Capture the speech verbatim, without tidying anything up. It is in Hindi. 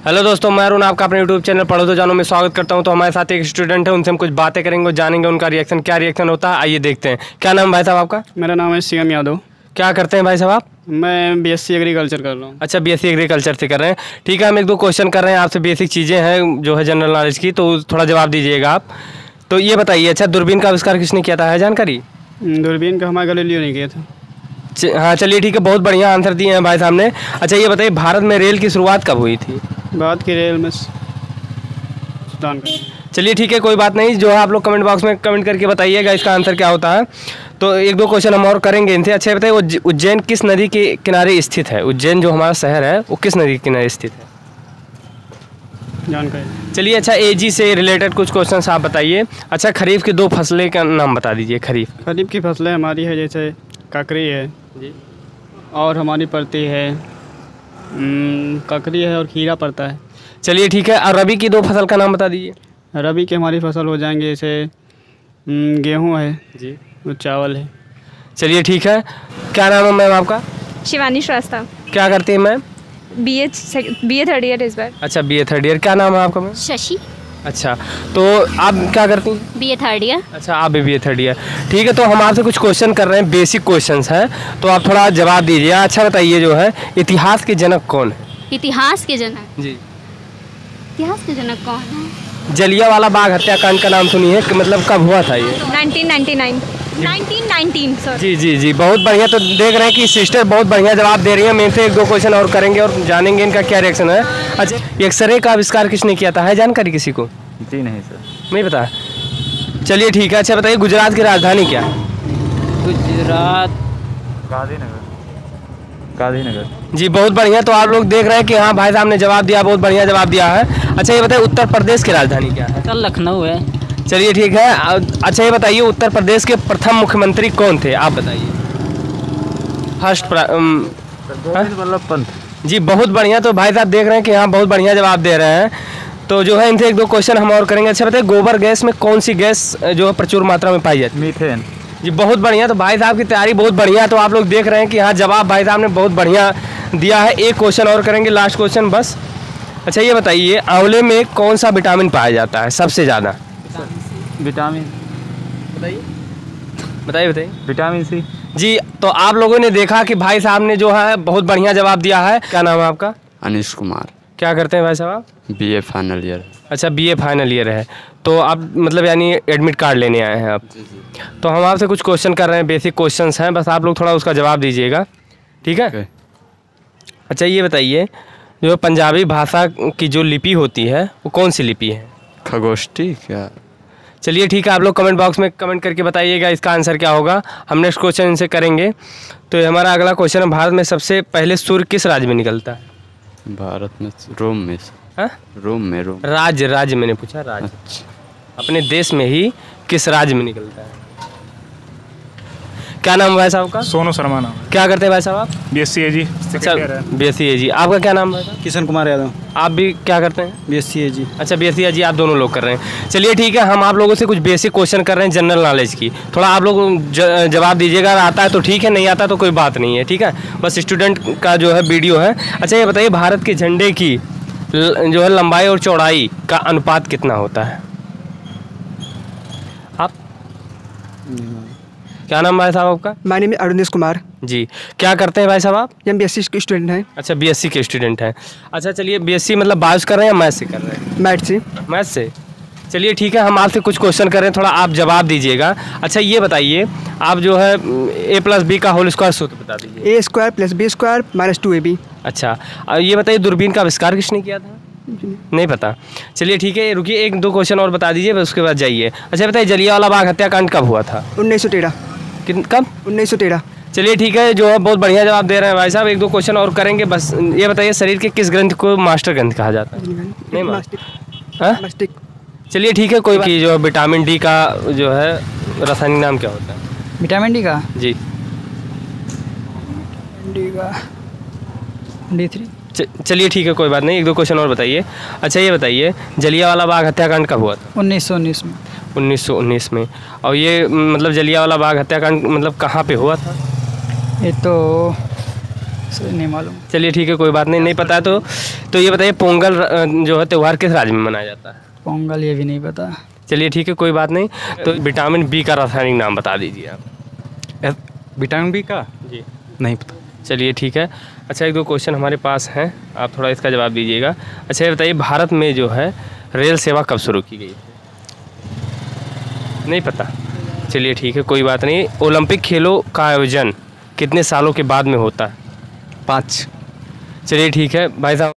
हेलो दोस्तों, मैं अरुण आपका अपने यूट्यूब चैनल पढ़ो तो जानो में स्वागत करता हूं। तो हमारे साथ एक स्टूडेंट है, उनसे हम कुछ बातें करेंगे और जानेंगे उनका रिएक्शन क्या रिएक्शन होता है। आइए देखते हैं। क्या नाम है भाई साहब आपका? मेरा नाम है शिवम यादव। क्या करते हैं भाई साहब आप? मैं बीएससी एग्रीकल्चर कर रहा हूँ। अच्छा, बीएससी एग्रीकल्चर से कर रहे हैं। ठीक है, हम एक दो क्वेश्चन कर रहे हैं आपसे, बेसिक चीज़ें हैं जो है जनरल नॉलेज की, तो थोड़ा जवाब दीजिएगा आप। तो ये बताइए, अच्छा दूरबीन का आविष्कार किसने किया था, है जानकारी? दूरबीन का हमारे गैलीलियो ने किया था। हाँ चलिए ठीक है, बहुत बढ़िया आंसर दिए हैं भाई साहब ने। अच्छा ये बताइए, भारत में रेल की शुरुआत कब हुई थी? भारत की रेल में सुल्तान का। चलिए ठीक है, कोई बात नहीं, जो है आप लोग कमेंट बॉक्स में कमेंट करके बताइएगा इसका आंसर क्या होता है। तो एक दो क्वेश्चन हम और करेंगे इनसे। अच्छा बताइए, वो उज्जैन किस नदी के किनारे स्थित है? उज्जैन जो हमारा शहर है वो किस नदी के किनारे स्थित है? जानकारी। चलिए अच्छा, एजी से रिलेटेड कुछ क्वेश्चन आप बताइए। अच्छा, खरीफ की दो फसलें का नाम बता दीजिए। खरीफ खरीफ की फसलें हमारी है जैसे ककड़ी है जी, और हमारी पड़ती है ककड़ी है और खीरा पड़ता है। चलिए ठीक है। और रबी की दो फसल का नाम बता दीजिए। रबी की हमारी फसल हो जाएंगे जैसे गेहूँ है जी और चावल है। चलिए ठीक है। क्या नाम है मैम आपका? शिवानी श्रीवास्तव। क्या करती हैं ma'am? B A B A third year इस बार। अच्छा, बी ए थर्ड ईयर। क्या नाम है आपका मैम? शशि। अच्छा, तो आप क्या करती हैं? B A third year. अच्छा, आप भी बी ए थर्ड ईयर। ठीक है, तो हम आपसे कुछ क्वेश्चन कर रहे हैं, बेसिक क्वेश्चंस हैं, तो आप थोड़ा जवाब दीजिए। अच्छा बताइए, जो है इतिहास के जनक कौन है? इतिहास के जनक? जी, इतिहास के जनक कौन है? जलियांवाला बाग हत्याकांड का नाम सुनिए, कि मतलब कब हुआ था ये? Nineteen ninety nine. Nineteen nineteen sir. जी जी जी, बहुत बढ़िया। तो देख रहे हैं कि सिस्टर बहुत बढ़िया जवाब दे रही है। मेरे से एक दो क्वेश्चन और करेंगे और जानेंगे इनका क्या रिएक्शन है। अच्छा, एक्सरे का आविष्कार किसने किया था, है जानकारी किसी को? जी नहीं सर। नहीं पता? चलिए ठीक है। अच्छा बताइए, गुजरात की राजधानी क्या है? गुजरात गांधीनगर। गांधीनगर। जी बहुत बढ़िया। तो आप लोग देख रहे हैं कि हाँ भाई साहब ने जवाब दिया, बहुत बढ़िया जवाब दिया है। अच्छा ये बताइए, उत्तर प्रदेश की राजधानी क्या है? कल लखनऊ है। चलिए ठीक है। अच्छा ये बताइए, उत्तर प्रदेश के प्रथम मुख्यमंत्री कौन थे, आप बताइए। फर्स्ट गोविंद वल्लभ पंत। जी बहुत बढ़िया। तो भाई साहब देख रहे हैं कि हाँ बहुत बढ़िया जवाब दे रहे हैं। तो जो है इनसे एक दो क्वेश्चन हम और करेंगे। अच्छा बताइए, गोबर गैस में कौन सी गैस जो है प्रचुर मात्रा में पाई जाती है? मीथेन। जी बहुत बढ़िया। तो भाई साहब की तैयारी बहुत बढ़िया है। तो आप लोग देख रहे हैं कि हाँ जवाब भाई साहब ने बहुत बढ़िया दिया है। एक क्वेश्चन और करेंगे, लास्ट क्वेश्चन बस। अच्छा ये बताइए, आंवले में कौन सा विटामिन पाया जाता है सबसे ज़्यादा? विटामिन बताइए बताइए बताइए। Vitamin C. जी, तो आप लोगों ने देखा कि भाई साहब ने जो है बहुत बढ़िया जवाब दिया है। क्या नाम है आपका? अनिश कुमार। क्या करते हैं भाई साहब आप? BA final year. अच्छा, बीए फाइनल ईयर है। तो आप मतलब यानी एडमिट कार्ड लेने आए हैं आप? तो हम आपसे कुछ क्वेश्चन कर रहे हैं, बेसिक क्वेश्चंस हैं, बस आप लोग थोड़ा उसका जवाब दीजिएगा, ठीक है? okay. अच्छा ये बताइए, जो पंजाबी भाषा की जो लिपि होती है वो कौन सी लिपि है? खगोष्ठी क्या? चलिए ठीक है, आप लोग कमेंट बॉक्स में कमेंट करके बताइएगा इसका आंसर क्या होगा। हम नेक्स्ट क्वेश्चन इनसे करेंगे। तो हमारा अगला क्वेश्चन है, भारत में सबसे पहले सूर्य किस राज्य में निकलता है? भारत में रोम में। हाँ? रोम में। रोम राज्य राज्य मैंने पूछा, राज्य। अच्छा। अपने देश में ही किस राज्य में निकलता है? क्या नाम है भाई साहब का? सोनू शर्मा नाम। क्या करते हैं भाई साहब आप? बीएससी है जी। अच्छा, बीएससी है जी। आपका क्या नाम है? किशन कुमार यादव। आप भी क्या करते हैं? बीएससी है जी। अच्छा, बीएससी है जी, आप दोनों लोग कर रहे हैं। चलिए ठीक है, हम आप लोगों से कुछ बेसिक क्वेश्चन कर रहे हैं जनरल नॉलेज की। थोड़ा आप लोग जवाब दीजिएगा, आता है तो ठीक है, नहीं आता तो कोई बात नहीं है, ठीक है? बस स्टूडेंट का जो है वीडियो है। अच्छा ये बताइए, भारत के झंडे की जो है लंबाई और चौड़ाई का अनुपात कितना होता है? आप क्या नाम भाई साहब आपका? My name is Arunesh Kumar ji. क्या करते हैं भाई साहब आप? हम बीएससी के स्टूडेंट हैं। अच्छा, बीएससी के स्टूडेंट हैं। अच्छा चलिए, बीएससी मतलब बायोस कर रहे हैं या मैथ्स से कर रहे हैं? मैथ से। मैथ्स से। चलिए ठीक है, हम आपसे कुछ क्वेश्चन कर रहे हैं, थोड़ा आप जवाब दीजिएगा। अच्छा ये बताइए, आप जो है ए प्लस बी का होल स्क्वायर सूत्र बता दीजिए। A square plus B square minus two A B. अच्छा, और ये बताइए, दूरबीन का आविष्कार किसने किया था? नहीं पता? चलिए ठीक है, रुकिए, एक दो क्वेश्चन और बता दीजिए, बस उसके बाद जाइए। अच्छा बताइए, जलियांवाला बाग हत्याकांड कब हुआ था? उन्नीस सौ तेरह। कब? उन्नीस सौ तेरह। चलिए ठीक है, जो है बहुत बढ़िया जवाब दे रहे हैं भाई साहब। एक दो क्वेश्चन और करेंगे बस। ये बताइए, शरीर के किस ग्रंथ को मास्टर ग्रंथ कहा जाता है? नहीं मास्टर। चलिए ठीक है, कोई की जो विटामिन डी का जो है रासायनिक नाम क्या होता है? विटामिन डी का? जी, डी का डी थ्री। चलिए ठीक है, कोई बात नहीं, एक दो क्वेश्चन और बताइए। अच्छा ये बताइए, जलियांवाला बाग हत्याकांड कब हुआ था? उन्नीस सौ उन्नीस में। उन्नीस सौ उन्नीस में। और ये मतलब जलियांवाला बाग हत्याकांड मतलब कहाँ पे हुआ था? ये तो सर नहीं मालूम। चलिए ठीक है, कोई बात नहीं, नहीं पता है तो तो ये बताइए पोंगल अ, जो है त्यौहार किस राज्य में मनाया जाता है? पोंगल ये भी नहीं पता। चलिए ठीक है, कोई बात नहीं। तो विटामिन बी का रासायनिक नाम बता दीजिए आप। विटामिन बी का जी नहीं पता। चलिए ठीक है। अच्छा, एक दो क्वेश्चन हमारे पास हैं, आप थोड़ा इसका जवाब दीजिएगा। अच्छा ये बताइए, भारत में जो है रेल सेवा कब शुरू की गई? नहीं पता। चलिए ठीक है, कोई बात नहीं। ओलंपिक खेलों का आयोजन कितने सालों के बाद में होता है? पाँच। चलिए ठीक है भाई साहब।